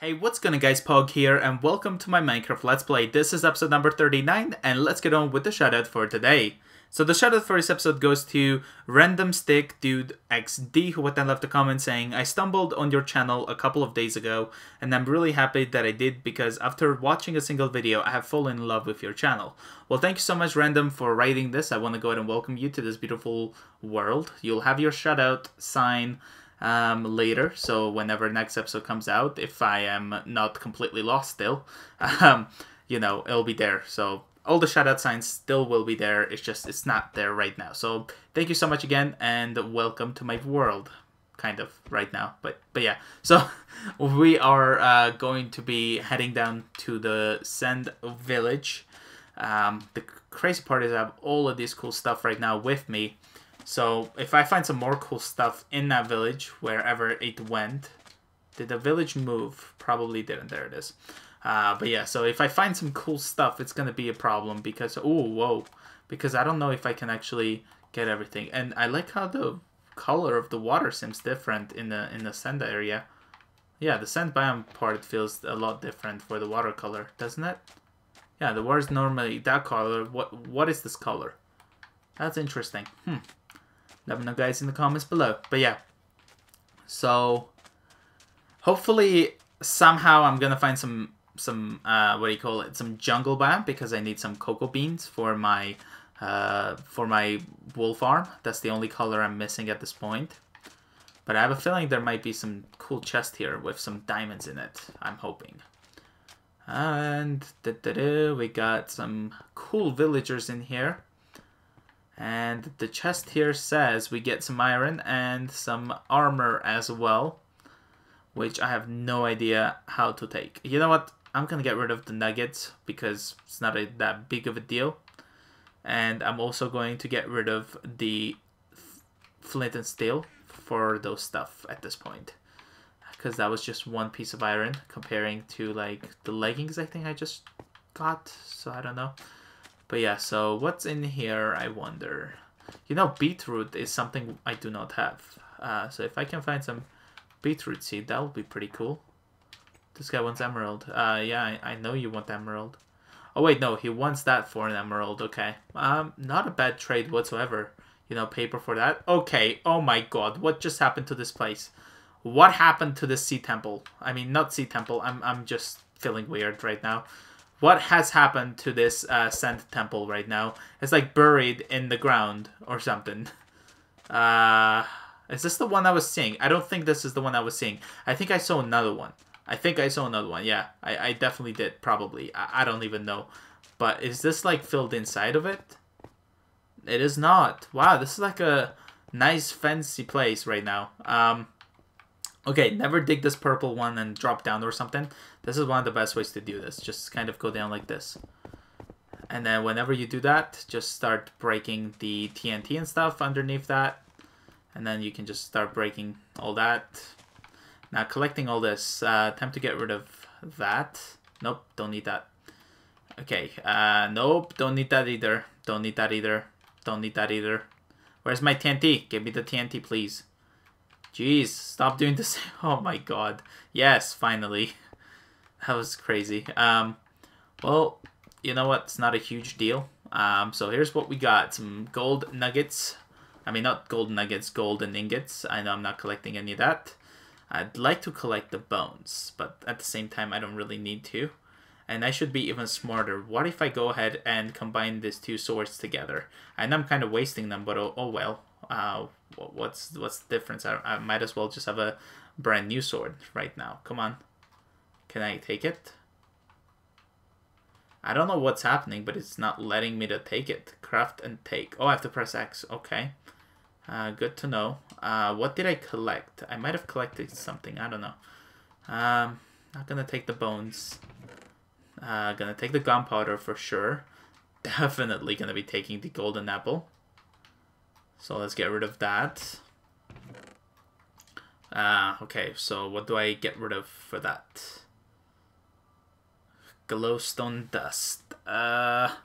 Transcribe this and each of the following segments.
Hey, what's going on guys, Pog here, and welcome to my Minecraft Let's Play. This is episode number 39, and let's get on with the shoutout for today. So the shoutout for this episode goes to Random Stick Dude XD, who then left a comment saying, I stumbled on your channel a couple of days ago, and I'm really happy that I did because after watching a single video, I have fallen in love with your channel. Well, thank you so much, Random, for writing this. I want to go ahead and welcome you to this beautiful world. You'll have your shoutout sign later, so whenever next episode comes out, if I am not completely lost still, you know, it'll be there. So all the shoutout signs still will be there, it's just it's not there right now. So thank you so much again, and welcome to my world, kind of right now, but yeah. So we are going to be heading down to the Sand Village. The crazy part is I have all of this cool stuff right now with me. So if I find some more cool stuff in that village, wherever it went, did the village move? Probably didn't. There it is. But yeah, so if I find some cool stuff, it's gonna be a problem because because I don't know if I can actually get everything. And I like how the color of the water seems different in the sand area. Yeah, the sand biome part feels a lot different for the water color, doesn't it? Yeah, the water is normally that color. What is this color? That's interesting. Let me know, guys, in the comments below. But yeah, so hopefully somehow I'm gonna find some what do you call it? Some jungle biome, because I need some cocoa beans for my wool farm. That's the only color I'm missing at this point. But I have a feeling there might be some cool chest here with some diamonds in it. I'm hoping. And we got some cool villagers in here. And the chest here says we get some iron and some armor as well, which I have no idea how to take. You know what? I'm gonna get rid of the nuggets because it's not that big of a deal. And I'm also going to get rid of the flint and steel for those stuff at this point, because that was just one piece of iron comparing to like the leggings I think I just got. So I don't know. But yeah, so what's in here, I wonder. You know, beetroot is something I do not have. So if I can find some beetroot seed, that would be pretty cool. This guy wants emerald. Yeah, I know you want emerald. Oh wait, no, he wants that for an emerald. Okay. Not a bad trade whatsoever. You know, paper for that. Okay, oh my god, what just happened to this place? What happened to this sea temple? I mean, not sea temple, I'm just feeling weird right now. What has happened to this sand temple right now? It's like buried in the ground or something. Is this the one I was seeing? I don't think this is the one I was seeing. I think I saw another one. Yeah, I definitely did, probably. I don't even know. But is this like filled inside of it? It is not. Wow, this is like a nice fancy place right now. Okay, never dig this purple one and drop down or something. This is one of the best ways to do this. Just kind of go down like this. And then whenever you do that, just start breaking the TNT and stuff underneath that. And then you can just start breaking all that. Now collecting all this. Time to get rid of that. Nope, don't need that. Okay, nope, don't need that either. Don't need that either. Don't need that either. Where's my TNT? Give me the TNT, please. Jeez, stop doing this. Oh my god. Yes, finally. That was crazy. Well, you know what? It's not a huge deal. So here's what we got. Some gold nuggets. I mean, not gold nuggets, golden ingots. I know I'm not collecting any of that. I'd like to collect the bones, but at the same time, I don't really need to. And I should be even smarter. What if I go ahead and combine these two swords together? I know I'm kind of wasting them, but oh well. What's the difference? I might as well just have a brand new sword right now. Come on. Can I take it? I don't know what's happening, but it's not letting me to take it. Craft and take. Oh, I have to press X. Okay. Good to know. What did I collect? I might have collected something. I don't know. Not gonna take the bones. Gonna take the gunpowder for sure. Definitely gonna be taking the golden apple. So let's get rid of that. Okay, so what do I get rid of for that? Glowstone dust. Wow,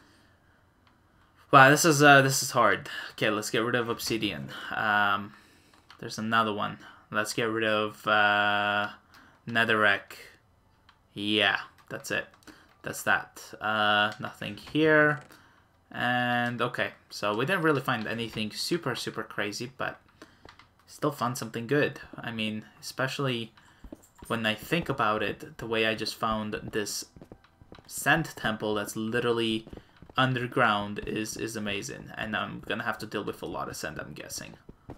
this is hard. Okay, let's get rid of obsidian. There's another one. Let's get rid of Netherrack. Yeah, that's it. That's that. Nothing here. And okay, so we didn't really find anything super crazy, but still found something good. I mean, especially when I think about it, the way I just found this sand temple that's literally underground is amazing. And I'm gonna have to deal with a lot of sand, I'm guessing.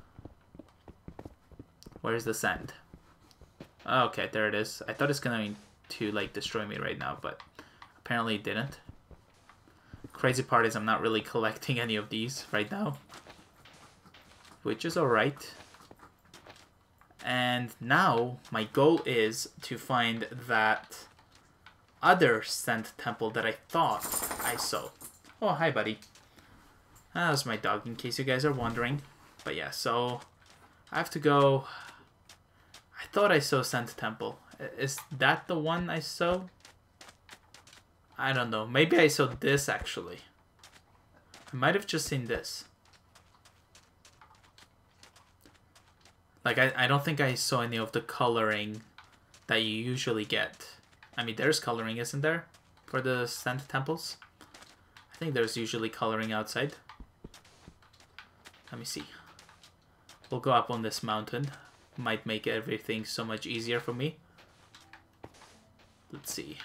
Where's the sand? Oh, okay, there it is. I thought it's going to like destroy me right now, but apparently it didn't. Crazy part is I'm not really collecting any of these right now, which is alright. And now my goal is to find that other sand temple that I thought I saw. Oh, hi, buddy. That was my dog, in case you guys are wondering. But yeah, so I have to go. I thought I saw sand temple. Is that the one I saw? I don't know. Maybe I saw this, actually. I might have just seen this. Like, I don't think I saw any of the coloring that you usually get. I mean, there's coloring, isn't there? For the sand temples? I think there's usually coloring outside. Let me see. We'll go up on this mountain. Might make everything so much easier for me. Let's see.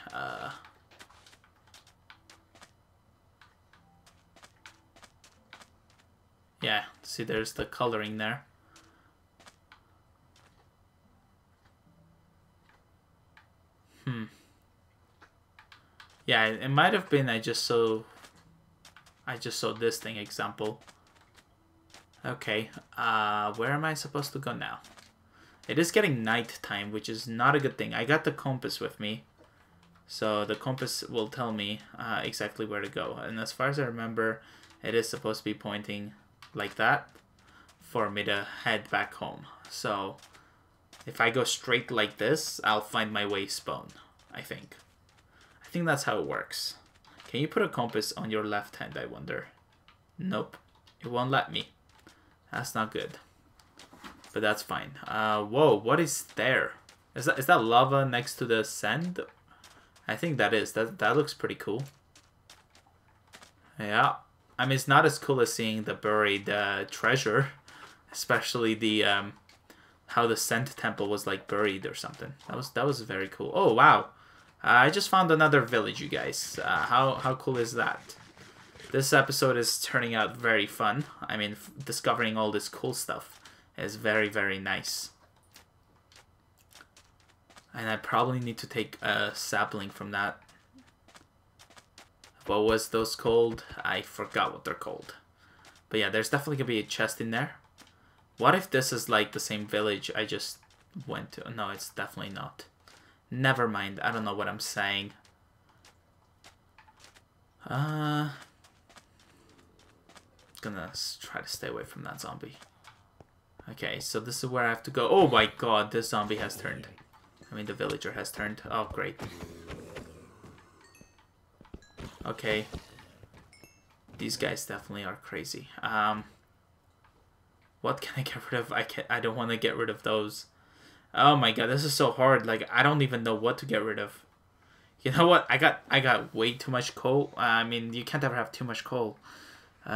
Yeah, see, there's the coloring there. Yeah, it might have been I just saw this thing example. Okay, where am I supposed to go now? It is getting night time, which is not a good thing. I got the compass with me, so the compass will tell me exactly where to go. And as far as I remember, it is supposed to be pointing like that for me to head back home. So if I go straight like this, I'll find my way spawn, I think. I think that's how it works. Can you put a compass on your left hand, I wonder? Nope. It won't let me. That's not good. But that's fine. Whoa, what is there? Is that lava next to the sand? I think that is. That looks pretty cool. Yeah. I mean, it's not as cool as seeing the buried treasure. Especially the how the sand temple was like buried or something. That was very cool. Oh wow. I just found another village, you guys. How cool is that? This episode is turning out very fun. I mean, discovering all this cool stuff is very nice. And I probably need to take a sapling from that. What was those called? I forgot what they're called. But yeah, there's definitely gonna be a chest in there. What if this is like the same village I just went to? No, it's definitely not. Never mind. I don't know what I'm saying. Gonna try to stay away from that zombie. Okay, so this is where I have to go. Oh my god, this zombie has turned. I mean, the villager has turned. Oh, great. Okay. These guys definitely are crazy. What can I get rid of? I don't want to get rid of those. Oh my god, this is so hard. Like, I don't even know what to get rid of. You know what? I got way too much coal. I mean, you can't ever have too much coal. You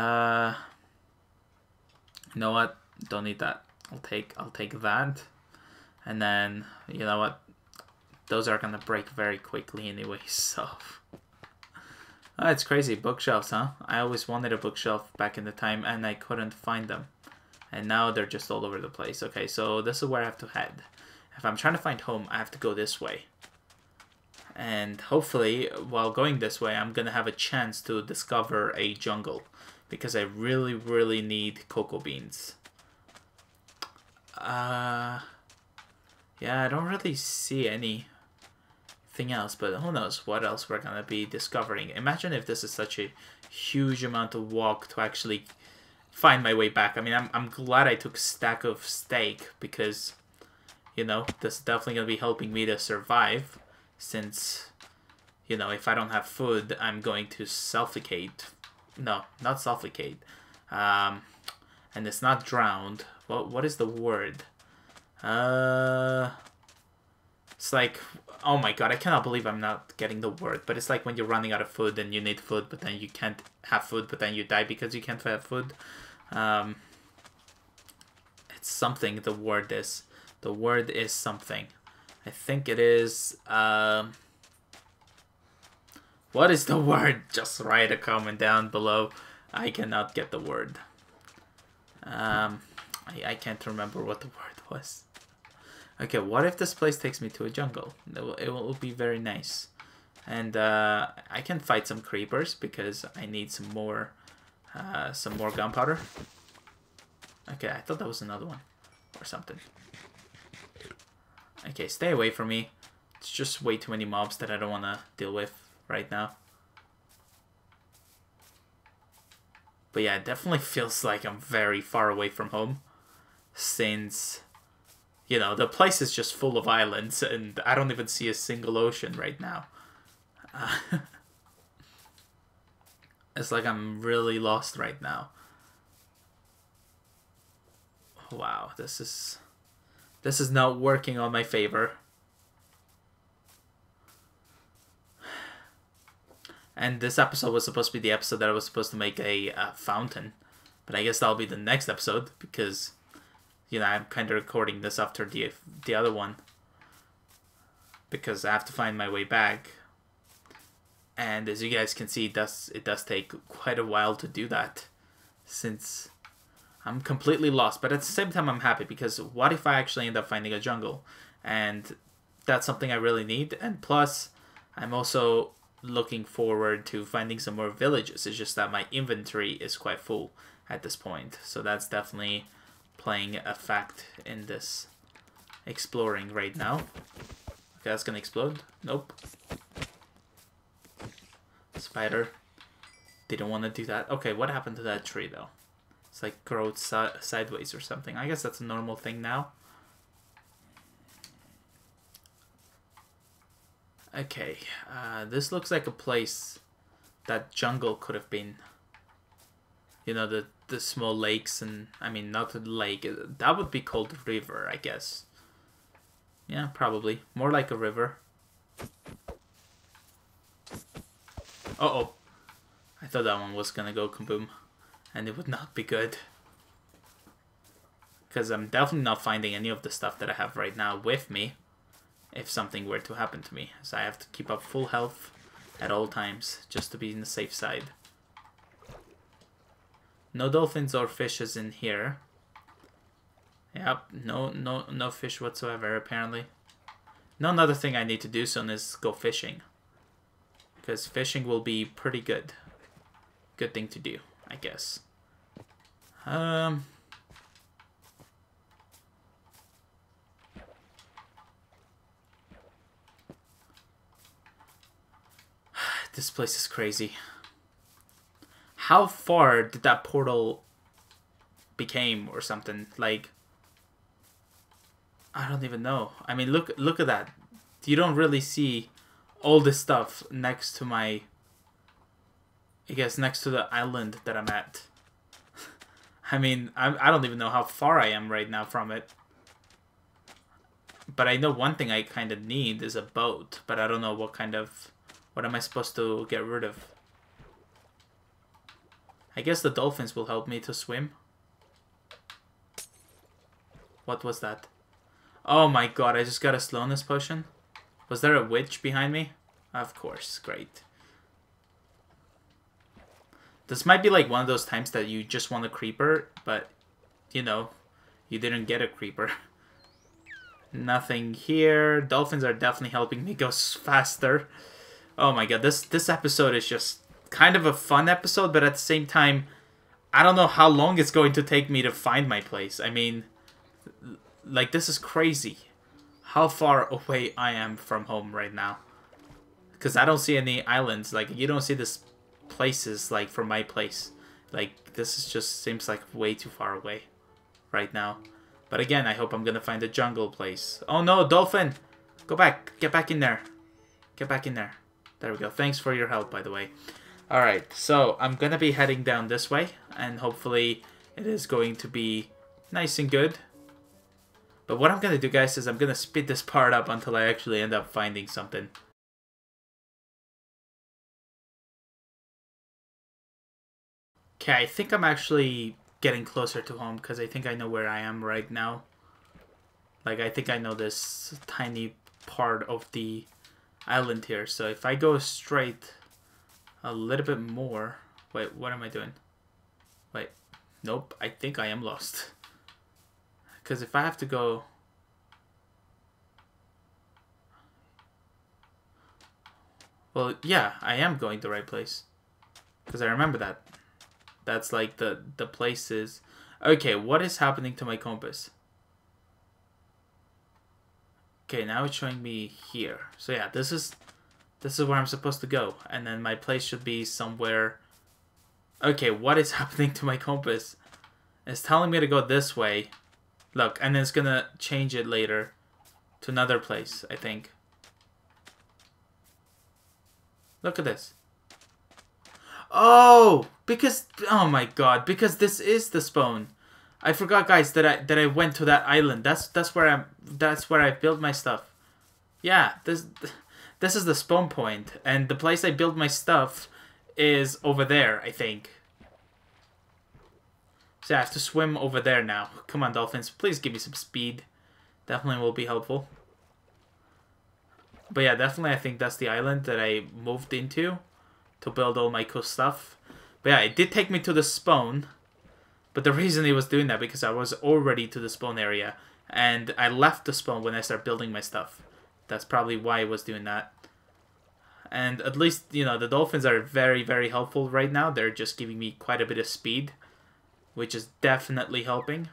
know what? Don't need that. I'll take that. And then, you know what? Those are gonna break very quickly anyway, so. Oh, it's crazy. Bookshelves, huh? I always wanted a bookshelf back in the time and I couldn't find them. And now they're just all over the place. Okay, so this is where I have to head. If I'm trying to find home, I have to go this way. And hopefully, while going this way, I'm gonna have a chance to discover a jungle. Because I really need cocoa beans. Yeah, I don't really see anything else, but who knows what else we're gonna be discovering. Imagine if this is such a huge amount of walk to actually find my way back. I mean, I'm glad I took stack of steak because, you know, this is definitely gonna be helping me to survive. Since, you know, if I don't have food, I'm going to suffocate. No, not suffocate. And it's not drowned. What is the word? It's like, oh my god, I cannot believe I'm not getting the word. But it's like when you're running out of food and you need food, but then you can't have food, but then you die because you can't have food. It's something, the word is. The word is something. I think it is, what is the word? Just write a comment down below. I cannot get the word. I can't remember what the word was. Okay, what if this place takes me to a jungle? It will be very nice. And I can fight some creepers because I need some more gunpowder. Okay, I thought that was another one or something. Okay, stay away from me. It's just way too many mobs that I don't want to deal with right now. But yeah, it definitely feels like I'm very far away from home. Since, you know, the place is just full of islands and I don't even see a single ocean right now. It's like I'm really lost right now. Wow, this is not working on my favor. And this episode was supposed to be the episode that I was supposed to make a fountain. But I guess that'll be the next episode because, you know, I'm kind of recording this after the other one. Because I have to find my way back. And as you guys can see, it does take quite a while to do that. Since I'm completely lost. But at the same time, I'm happy because what if I actually end up finding a jungle? And that's something I really need. And plus, I'm also looking forward to finding some more villages. It's just that my inventory is quite full at this point. So that's definitely playing a fact in this exploring right now. Okay, that's gonna explode. Nope. Spider. Didn't want to do that. Okay, what happened to that tree though? It's like growth sideways or something. I guess that's a normal thing now. Okay, this looks like a place that jungle could have been. You know, the small lakes and, I mean, not a lake. That would be called a river, I guess. Yeah, probably. More like a river. Uh-oh. I thought that one was gonna go kaboom. And it would not be good. Because I'm definitely not finding any of the stuff that I have right now with me. If something were to happen to me. So I have to keep up full health at all times. Just to be in the safe side. No dolphins or fishes in here. Yep, no fish whatsoever apparently. Now another thing I need to do soon is go fishing. Because fishing will be pretty good. Good thing to do, I guess. This place is crazy. How far did that portal became or something? Like, I don't even know. I mean, look at that. You don't really see all this stuff next to my, I guess, next to the island that I'm at. I mean, I don't even know how far I am right now from it. But I know one thing I kind of need is a boat. But I don't know what kind of, what am I supposed to get rid of? I guess the dolphins will help me to swim. What was that? Oh my god, I just got a slowness potion. Was there a witch behind me? Of course, great. This might be like one of those times that you just want a creeper, but, you know, you didn't get a creeper. Nothing here. Dolphins are definitely helping me go faster. Oh my god, this episode is just kind of a fun episode, but at the same time, I don't know how long it's going to take me to find my place. I mean, like, this is crazy how far away I am from home right now. Because I don't see any islands. Like, you don't see this places, like, from my place. Like, this is just seems like way too far away right now. But again, I hope I'm going to find a jungle place. Oh no, dolphin! Go back. Get back in there. Get back in there. There we go. Thanks for your help, by the way. Alright, so I'm going to be heading down this way. And hopefully it is going to be nice and good. But what I'm gonna do, guys, is I'm gonna speed this part up until I actually end up finding something. Okay, I think I'm actually getting closer to home because I think I know where I am right now. Like, I think I know this tiny part of the island here. So if I go straight a little bit more... Wait, what am I doing? Wait, nope, I think I am lost. Because if I have to go... Well, yeah, I am going the right place. Because I remember that. That's like the places. Okay, what is happening to my compass? Okay, now it's showing me here. So yeah, this is where I'm supposed to go. And then my place should be somewhere. Okay, what is happening to my compass? It's telling me to go this way. Look, and then it's gonna change it later to another place, I think. Look at this. Oh, because, oh my god, because this is the spawn. I forgot, guys, that I went to that island. That's where I built my stuff. Yeah, this is the spawn point, and the place I built my stuff is over there, I think. So I have to swim over there now. Come on, dolphins, please give me some speed. Definitely will be helpful. But yeah, definitely I think that's the island that I moved into to build all my cool stuff. But yeah, it did take me to the spawn. But the reason it was doing that because I was already to the spawn area. And I left the spawn when I started building my stuff. That's probably why it was doing that. And at least, you know, the dolphins are very, very helpful right now. They're just giving me quite a bit of speed, which is definitely helping.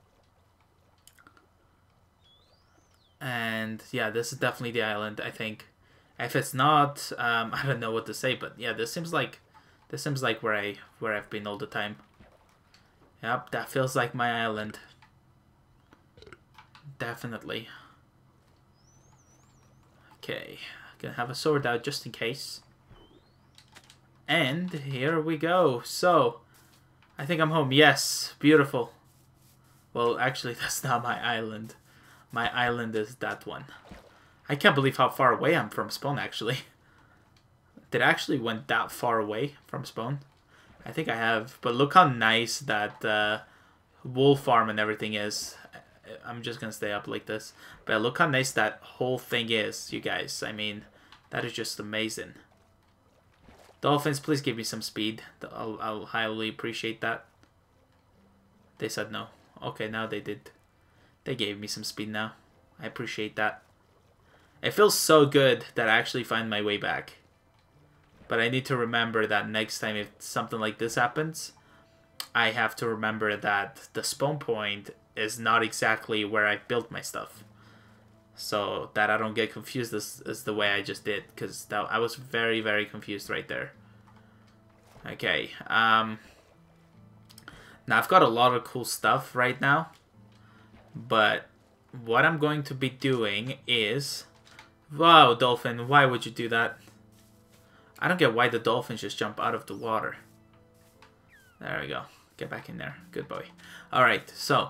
And yeah, this is definitely the island, I think. If it's not, I don't know what to say, but yeah, this seems like where I've been all the time. Yep, that feels like my island. Definitely. Okay, gonna have a sword out just in case. And here we go. So, I think I'm home. Yes, beautiful. Well, actually, that's not my island. My island is that one. I can't believe how far away I'm from spawn, actually. Did I actually went that far away from spawn? I think I have. But look how nice that wool farm and everything is. I'm just going to stay up like this. But look how nice that whole thing is, you guys. I mean, that is just amazing. Dolphins, please give me some speed. I'll highly appreciate that. They said no. Okay, now they did. They gave me some speed now. I appreciate that. It feels so good that I actually find my way back. But I need to remember that next time if something like this happens, I have to remember that the spawn point is not exactly where I built my stuff. So that I don't get confused as the way I just did. Because I was very, very confused right there. Okay. Now I've got a lot of cool stuff right now. But what I'm going to be doing is... Wow, dolphin, why would you do that? I don't get why the dolphins just jump out of the water. There we go. Get back in there. Good boy. Alright, so...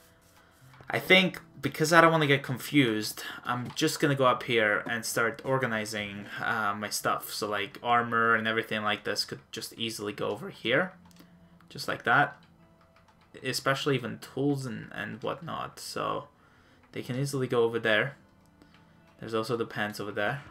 I think because I don't want to get confused, I'm just going to go up here and start organizing my stuff. So like armor and everything like this could just easily go over here. Just like that. Especially even tools and whatnot. So they can easily go over there. There's also the pants over there.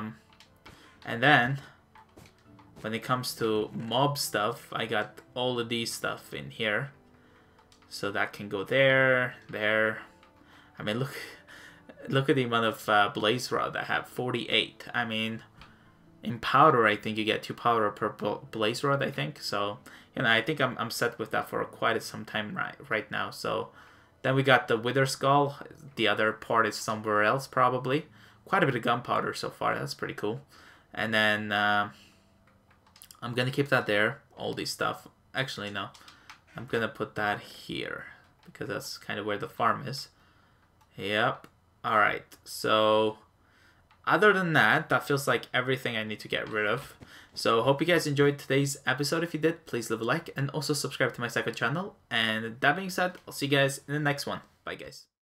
And then, when it comes to mob stuff, I got all of these stuff in here. So that can go there, there. I mean, look at the amount of blaze rod I have, 48. I mean, in powder, I think you get 2 powder per blaze rod, I think. So, you know, I think I'm set with that for quite some time right now. So, then we got the Wither Skull. The other part is somewhere else, probably. Quite a bit of gunpowder so far. That's pretty cool. And then I'm going to keep that there. All these stuff. Actually, no. I'm going to put that here. Because that's kind of where the farm is. Yep. Alright. So, other than that, that feels like everything I need to get rid of. So, hope you guys enjoyed today's episode. If you did, please leave a like. And also subscribe to my second channel. And that being said, I'll see you guys in the next one. Bye, guys.